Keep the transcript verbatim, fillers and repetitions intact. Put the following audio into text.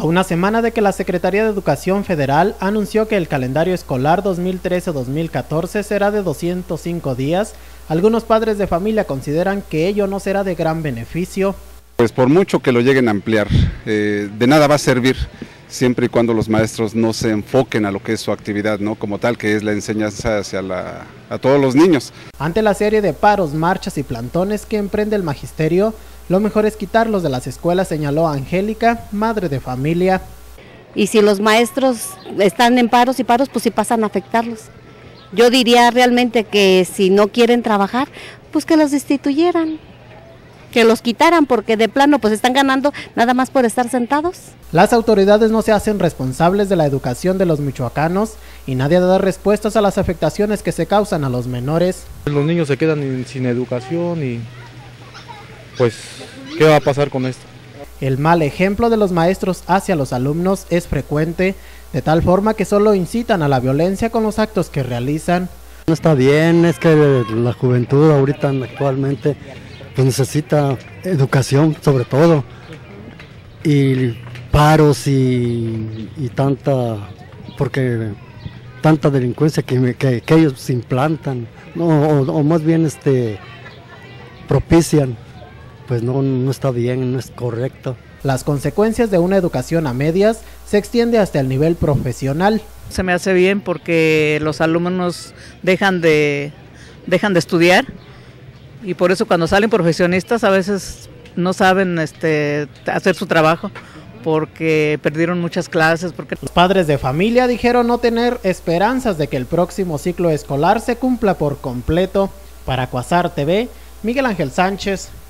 A una semana de que la Secretaría de Educación Federal anunció que el calendario escolar dos mil trece dos mil catorce será de doscientos cinco días, algunos padres de familia consideran que ello no será de gran beneficio. Pues por mucho que lo lleguen a ampliar, eh, de nada va a servir siempre y cuando los maestros no se enfoquen a lo que es su actividad, ¿no? Como tal, que es la enseñanza hacia la, a todos los niños. Ante la serie de paros, marchas y plantones que emprende el magisterio, lo mejor es quitarlos de las escuelas, señaló Angélica, madre de familia. Y si los maestros están en paros y paros, pues sí pasan a afectarlos. Yo diría realmente que si no quieren trabajar, pues que los destituyeran, que los quitaran, porque de plano pues están ganando nada más por estar sentados. Las autoridades no se hacen responsables de la educación de los michoacanos y nadie da respuestas a las afectaciones que se causan a los menores. Los niños se quedan sin educación y pues, ¿qué va a pasar con esto? El mal ejemplo de los maestros hacia los alumnos es frecuente, de tal forma que solo incitan a la violencia con los actos que realizan. No está bien, es que la juventud ahorita actualmente pues necesita educación sobre todo, y paros y, y tanta, porque tanta delincuencia que, que, que ellos implantan, no, o, o más bien este, propician. Pues no, no está bien, no es correcto. Las consecuencias de una educación a medias se extiende hasta el nivel profesional. Se me hace bien porque los alumnos dejan de, dejan de estudiar y por eso cuando salen profesionistas a veces no saben este, hacer su trabajo porque perdieron muchas clases. Porque... Los padres de familia dijeron no tener esperanzas de que el próximo ciclo escolar se cumpla por completo. Para Cuasar T V, Miguel Ángel Sánchez.